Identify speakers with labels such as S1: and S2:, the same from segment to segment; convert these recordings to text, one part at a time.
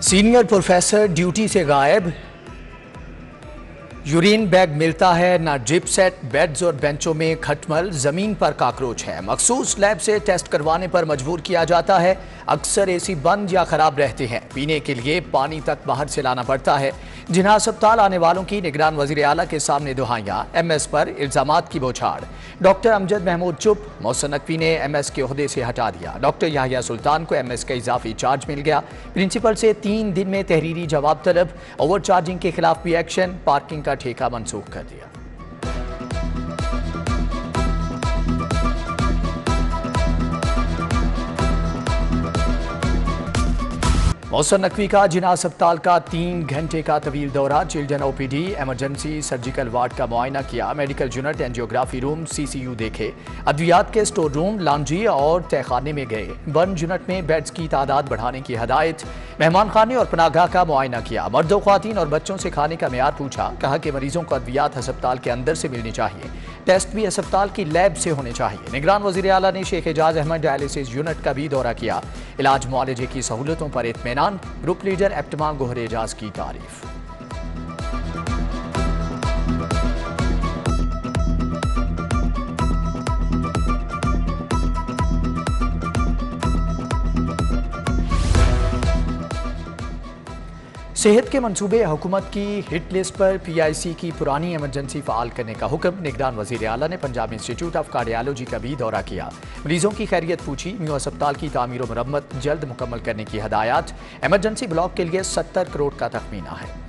S1: Senior professor duty से गायब, urine bag मिलता है ना ड्रिप सेट, बेड्स और बेंचों में खटमल, जमीन पर काकरोच है। मखसूस लैब से टेस्ट करवाने पर मजबूर किया जाता है। अक्सर एसी बंद या खराब रहते हैं, पीने के लिए पानी तक बाहर से लाना पड़ता है। जिन्हा अस्पताल आने वालों की निगरान वजीर आला के सामने दुहाइयां, एमएस पर इल्जामात की बौछार। डॉक्टर अमजद महमूद चुप, मोहसिन नकवी ने एमएस के ओहदे से हटा दिया। डॉक्टर याहिया सुल्तान को एमएस का इजाफी चार्ज मिल गया। प्रिंसिपल से 3 दिन में तहरीरी जवाब तलब। ओवर चार्जिंग के खिलाफ भी एक्शन, पार्किंग का ठेका मनसूख कर दिया। मोहसिन नकवी का जिन्हा अस्पताल का 3 घंटे का तवील दौरा, children OPD, emergency surgical ward का मुआयना किया, medical unit, angiography room, CCU देखे, अद्वियात के स्टोर रूम, लॉन्ड्री और तहखाने में गए। बर्न यूनिट में बेड्स की तादाद बढ़ाने की हदायत, मेहमान खाने और पनागाह का मुआयना किया, मर्दों, ख्वातीन और बच्चों से खाने का मेयार पूछा। कहा कि मरीजों को अद्वियात अस्पताल के अंदर से मिलनी चाहिए, टेस्ट भी अस्पताल की लैब से होने चाहिए। निगरान वजीर आला ने शेख एजाज अहमद डायलिसिस यूनिट का भी दौरा किया। इलाज मुआलजे की सहूलतों पर इत्मीनान, group leader APTMA Gohar Ejaz की तारीफ। सेहत के मंसूबे, हुकूमत की हिट लिस्ट पर PIC की पुरानी इमरजेंसी फ़ाल करने का हुक्म। निगरान वज़ीर आला ने पंजाब इंस्टीट्यूट ऑफ कार्डियोलॉजी का भी दौरा किया। मरीजों की खैरियत पूछी। न्यू अस्पताल की तामीर और मरम्मत जल्द मुकम्मल करने की हदायत। इमरजेंसी ब्लॉक के लिए 70 करोड़ का तखमीना है।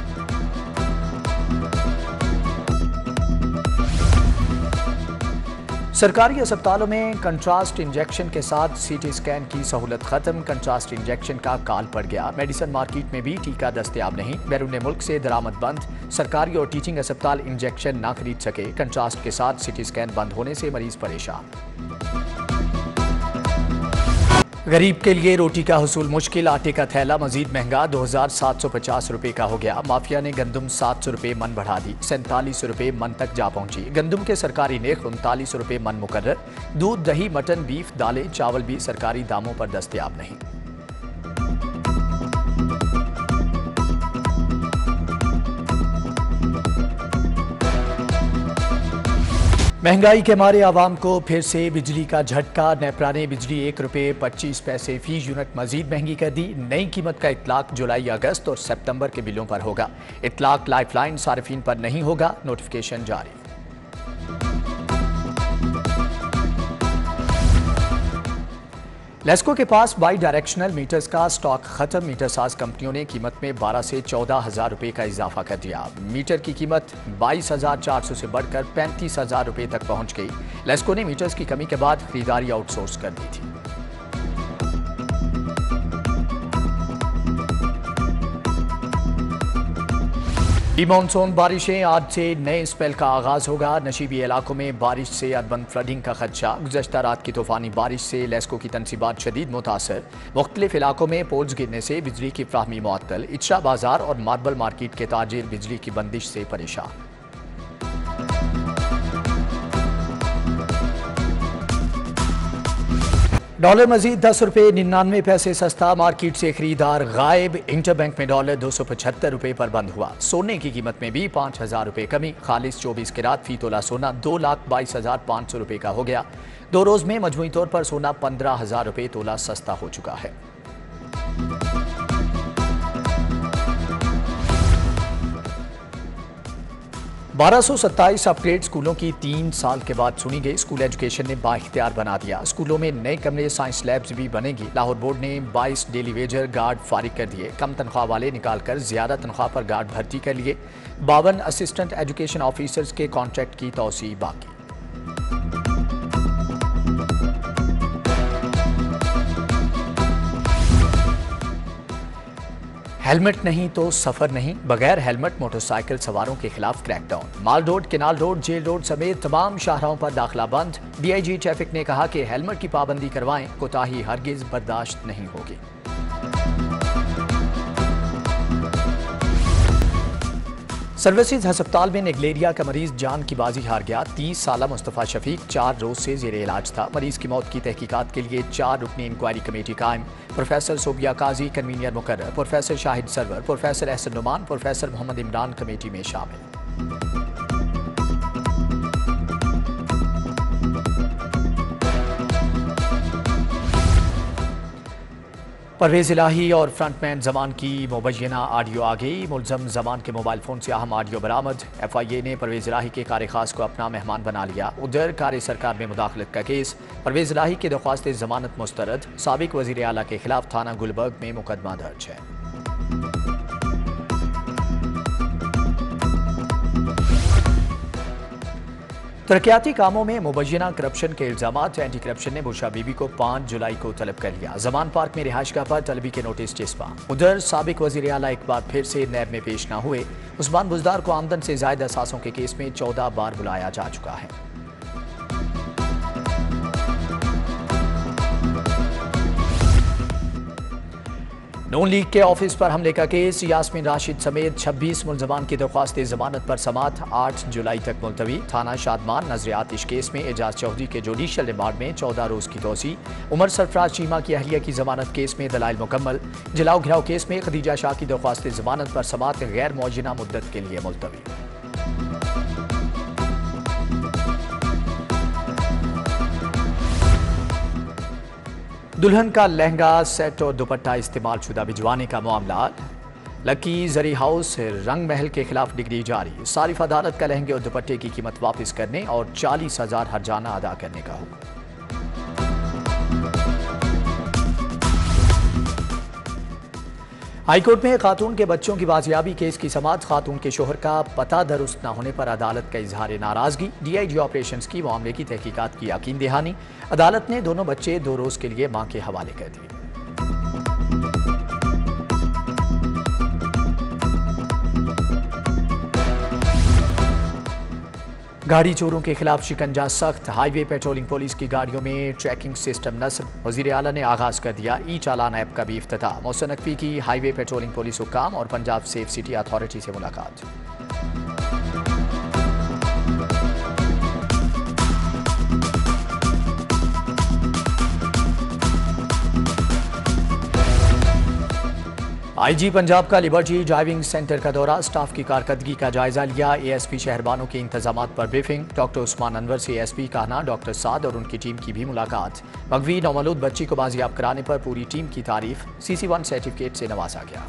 S1: सरकारी अस्पतालों में कंट्रास्ट इंजेक्शन के साथ CT स्कैन की सहूलत खत्म। कंट्रास्ट इंजेक्शन का काल पड़ गया। मेडिसिन मार्केट में भी टीका दस्तयाब नहीं। बैरून मुल्क से दरामद बंद। सरकारी और टीचिंग अस्पताल इंजेक्शन ना खरीद सके। कंट्रास्ट के साथ CT स्कैन बंद होने से मरीज परेशान। गरीब के लिए रोटी का हुसूल मुश्किल। आटे का थैला मजीद महंगा, 2750 रुपये का हो गया। माफिया ने गंदम 700 रुपये मन बढ़ा दी, 47 रुपये मन तक जा पहुंची। गंदम के सरकारी नेख 39 रुपये मन मुकर्रर। दूध, दही, मटन, बीफ, दालें, चावल भी सरकारी दामों पर दस्तयाब नहीं। महंगाई के मारे आवाम को फिर से बिजली का झटका। नेपरा ने बिजली 1 रुपये 25 पैसे फी यूनिट मजीद महंगी कर दी। नई कीमत का इतलाक जुलाई, अगस्त और सितंबर के बिलों पर होगा। इतलाक लाइफलाइन सार्फिन पर नहीं होगा। नोटिफिकेशन जारी। लेस्को के पास बाई डायरेक्शनल मीटर्स का स्टॉक खत्म। मीटर साज कंपनियों ने कीमत में 12 से 14,000 रुपये का इजाफा कर दिया। मीटर की कीमत 22,400 से बढ़कर 35,000 रुपये तक पहुंच गई। लेस्को ने मीटर्स की कमी के बाद खरीदारी आउटसोर्स कर दी थी। मानसून बारिशें, आज से नए स्पेल का आगाज होगा। नशीबी इलाकों में बारिश से अर्बन फ्लडिंग का खदशा। गुज़श्ता रात की तूफानी बारिश से लेस्को की तनसीबात शदीद मुतासर। मुख्तलिफ इलाकों में पोल्स गिरने से बिजली की फ्राहमी मुअत्तल। इचरा बाजार और मार्बल मार्केट के ताजिर बिजली की बंदिश से परेशान। डॉलर मजीद 10 रुपये 99 पैसे सस्ता। मार्केट से खरीदार गायब। इंटरबैंक में डॉलर 275 रुपये पर बंद हुआ। सोने की कीमत में भी 5,000 रुपये कमी। खालिस 24 कैरात फी तोला सोना 2,22,500 रुपये का हो गया। 2 रोज में मजमूई तौर पर सोना 15,000 रुपये तोला सस्ता हो चुका है। 1227 अपग्रेड स्कूलों की 3 साल के बाद सुनी गई। स्कूल एजुकेशन ने बाइख्तियार बना दिया। स्कूलों में नए कमरे, साइंस लैब्स भी बनेगी। लाहौर बोर्ड ने 22 डेली वेजर गार्ड फारिग कर दिए। कम तनख्वाह वाले निकालकर ज्यादा तनख्वाह पर गार्ड भर्ती कर लिए। 52 असिस्टेंट एजुकेशन ऑफिसर्स के कॉन्ट्रैक्ट की तौसीह बाकी। हेलमेट नहीं तो सफर नहीं। बगैर हेलमेट मोटरसाइकिल सवारों के खिलाफ crackdown. Mall Road, Canal Road, Jail Road समेत तमाम शाहराहों पर दाखिला बंद। DIG ट्रैफिक ने कहा कि हेलमेट की पाबंदी करवाएं, कोताही हरगिज बर्दाश्त नहीं होगी। सर्विसेज अस्पताल में निगलेरिया का मरीज जान की बाजी हार गया। 30 साला मुस्तफ़ा शफीक 4 रोज से जेरे इलाज था। मरीज की मौत की तहकीकात के लिए 4 रुकनी इंक्वायरी कमेटी कायम। प्रोफेसर सोबिया काजी कन्वीनियर मुकर्रर, professor Shahid Sarwar, professor Ahsan Noman, professor Muhammad Imran committee में शामिल। परवेज इलाही और फ्रंटमैन जमान की मुबैना ऑडियो आ गई। मुलजम जमान के मोबाइल फोन से अहम ऑडियो बरामद। FIA ने परवेज इलाही के कार खास को अपना मेहमान बना लिया। उधर कार सरकार में मुदाखलत का केस। परवेज इलाही की दरख्वास्त जमानत मुस्तरद। साबिक वजीर आला के खिलाफ थाना गुलबर्ग में मुकदमा दर्ज है। तरक्याती कामों में मुबैना करप्शन के इल्जामात। एंटी करप्शन ने बुशरा बीबी को 5 जुलाई को तलब कर लिया। जमान पार्क में रिहाइशगाह पर तलबी के नोटिस चिस्पा। उधर साबिक वजीर आला एक बार फिर से नैब में पेश न हुए। उस्मान बुजदार को आमदन से ज्यादा असासों के केस में 14 बार बुलाया जा चुका है। नून लीग के ऑफिस पर हमले का केस। यास्मीन राशिद समेत 26 मुलजमान की दरख्वास्त जमानत पर समात 8 जुलाई तक मुलतवी। थाना शादमान नजरियात इस केस में एजाज चौधरी के जुडिशल रिमांड में 14 रोज की तोसी। उमर सरफराज चीमा की अहलिया की जमानत केस में दलाइल मुकम्मल। जलाओ घिराव केस में खदीजा शाह की दरख्वास्त जमानत पर समात गैर मौजिना मुद्दत के लिए मुलतवी। दुल्हन का लहंगा, सेट और दुपट्टा इस्तेमाल शुदा भिजवाने का मामला। लकी जरी हाउस रंग महल के खिलाफ डिग्री जारी। सारिफ अदालत का लहंगे और दुपट्टे की कीमत वापस करने और 40,000 हर्जाना अदा करने का हुक्म। हाईकोर्ट में खातून के बच्चों की बाजियाबी केस की समाअत। खातून के शोहर का पता दुरुस्त न होने पर अदालत का इजहार नाराजगी। DIG ऑपरेशंस की मामले की तहकीकात की यकीन दहानी। अदालत ने दोनों बच्चे 2 रोज के लिए मां के हवाले कर दिए। गाड़ी चोरों के खिलाफ शिकंजा सख्त। हाईवे पेट्रोलिंग पुलिस की गाड़ियों में ट्रैकिंग सिस्टम नस्ब। वजीर आला ने आगाज कर दिया ई-चालान ऐप का भी इफ्तिताह। मोहसिन नकवी की हाईवे पेट्रोलिंग पुलिस हुक्काम और पंजाब सेफ सिटी अथॉरिटी से मुलाकात। IG पंजाब का लिबर्टी ड्राइविंग सेंटर का दौरा। स्टाफ की कारकर्दगी का जायजा लिया। ASP शहरबानों के इंतजामात पर ब्रीफिंग। डॉक्टर उस्मान अनवर से ASP कहना डॉक्टर साद और उनकी टीम की भी मुलाकात। मगवी नौमलूद बच्ची को बाजियाब कराने पर पूरी टीम की तारीफ। CC1 सर्टिफिकेट से नवाजा गया।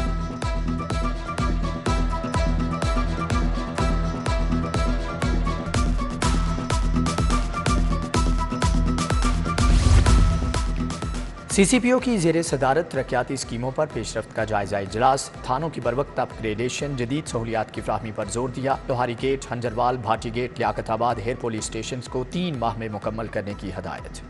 S1: CCPO की ज़ेरे सदारत तरक्याती स्कीमों पर पेशरफ्त का जायजा इजलास। थानों की बरवक्त अपग्रेडेशन, जदीद सहूलियात की फ्राहमी पर जोर दिया। Lohari gate, Hanjarwal, Bhati gate, Liaqatabad, Hair police station को 3 माह में मुकम्मल करने की हदायत।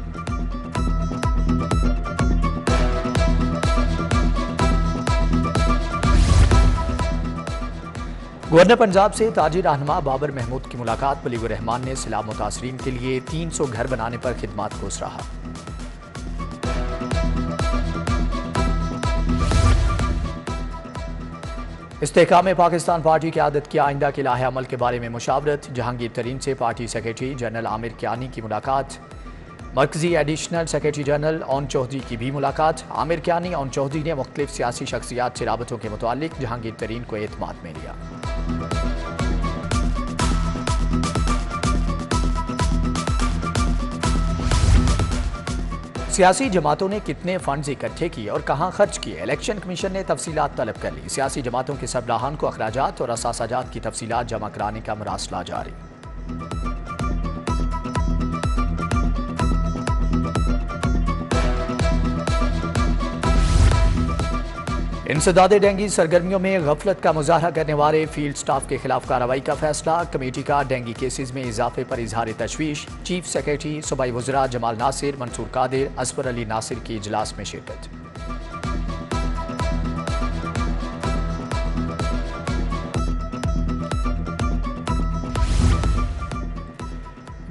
S1: गवर्नर पंजाब से ताजी रहनुमा बाबर महमूद की मुलाकात। बलीगुर रहमान ने सैलाब मुतासरीन के लिए 300 घर बनाने पर खिदमात को सराहा। इस्तेहकाम पाकिस्तान पार्टी की आदत की आइंदा के लाहे अमल के बारे में मुशावरत। जहांगीर तरीन से party secretary general Amir Kiani की मुलाकात। मरकजी additional secretary general Aun Chaudhry की भी मुलाकात। आमिर कियानी ओन चौधरी ने मुख्तलिफ सियासी शख्सियात से राबतों के मुतालिक जहांगीर तरीन को एतमाद में लिया। सियासी जमातों ने कितने फंड्स इकट्ठे किए और कहां खर्च किए, इलेक्शन कमीशन ने तफसीलात तलब कर ली। सियासी जमातों के सरबराहान को अखराजात और असासाजात की तफसीलात जमा कराने का मरासला जारी। इंसदादे डेंगी सरगर्मियों में गफलत का मुजाहरा करने वाले फील्ड स्टाफ के खिलाफ कार्रवाई का फैसला। कमेटी का डेंगी केसेस में इजाफे पर इजहार तशवीश। चीफ सेक्रेटरी सूबाई वज़रा जमाल नासिर, मंसूर कादिर, असफर अली नासिर की इजलास में शिरकत।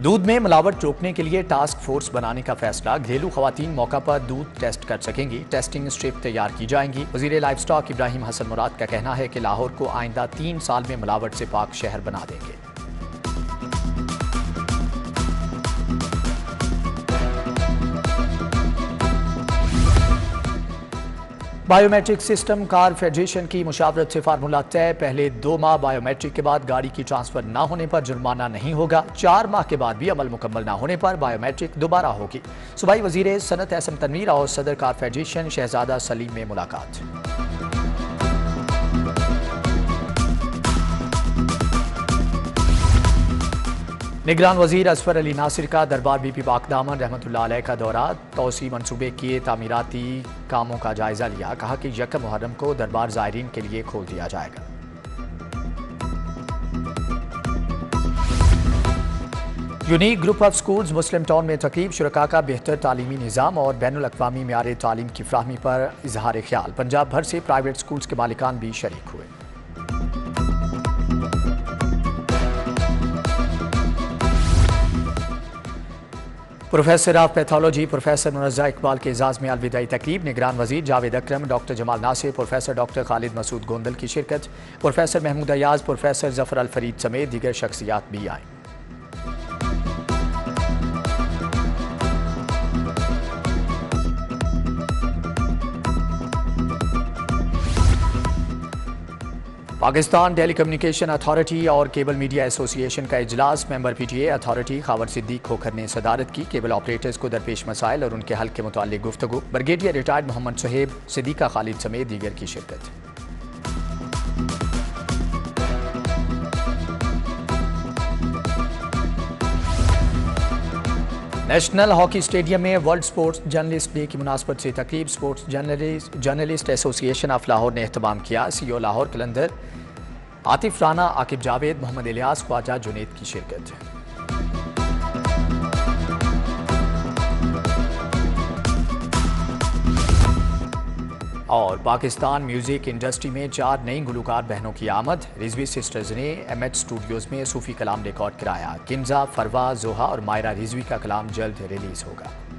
S1: दूध में मिलावट रोकने के लिए टास्क फोर्स बनाने का फैसला। घरेलू खवातीन मौका पर दूध टेस्ट कर सकेंगी। टेस्टिंग स्ट्रिप तैयार की जाएंगी। वजीर लाइफ स्टॉक इब्राहिम हसन मुराद का कहना है कि लाहौर को आइंदा 3 साल में मिलावट से पाक शहर बना देंगे। बायोमेट्रिक सिस्टम कार फेडरेशन की मुशावरत से फार्मूला तय। पहले 2 माह बायोमेट्रिक के बाद गाड़ी की ट्रांसफर न होने पर जुर्माना नहीं होगा। 4 माह के बाद भी अमल मुकम्मल न होने पर बायोमेट्रिक दोबारा होगी। सूबाई वजीर सनत एहसन तनवीर और सदर कार फेडरेशन शहजादा सलीम में मुलाकात। निगरान वजीर असफर अली नासिर का दरबार बीबी बागदामन रहमतुल्लाह अलैह का दौरा। तौसी मंसूबे किए तामीराती कामों का जायजा लिया। कहा कि 1 मुहर्रम को दरबार ज़ायरीन के लिए खोल दिया जाएगा। Unique group of schools Muslim town में तकरीब। शुरका का बेहतर तालीमी निज़ाम और बैनुल अक़वामी मेयार तालीम की फ्राहमी पर इजहार ख्याल। पंजाब भर से प्राइवेट स्कूल्स के मालिकान भी शरीक हुए। Professor of pathology professor Munazza Iqbal के एजाज़ में अलविदाई तकरीब। निगरान वजीर Javed Akram, doctor Jamal Nasir, professor doctor Khalid Masood Gondal की शिरकत। प्रोफेसर महमूद अयाज, प्रोफेसर जफर अल फरीद समेत दीगर शख्सियात भी आईं। पाकिस्तान टेलीकम्युनिकेशन अथॉरिटी और केबल मीडिया एसोसिएशन का इजलास। Member PTA authority Khawar Siddique Khokhar ने सदारत की। केबल ऑपरेटर्स को दरपेश मसाइल और उनके हल के मुताल्लिक गुफ्तगू। ब्रिगेडियर रिटायर्ड मोहम्मद सुहेब, सिद्दीका खालिद समेत दीगर की शिरकत। नेशनल हॉकी स्टेडियम में वर्ल्ड स्पोर्ट्स जर्नलिस्ट डे की मुनासबत से तकरीब। Sports journalist association of Lahore ने एहतमाम किया। सीईओ लाहौर कलंदर आतिफ राना, आकिब जावेद, मोहम्मद इलियास, ख्वाजा जुनेद की शिरकत। और पाकिस्तान म्यूजिक इंडस्ट्री में 4 नई गुलकार बहनों की आमद। रिजवी सिस्टर्स ने एमएच स्टूडियोज में सूफी कलाम रिकॉर्ड कराया। किंजा, फरवा, जोहा और मायरा रिजवी का कलाम जल्द रिलीज होगा।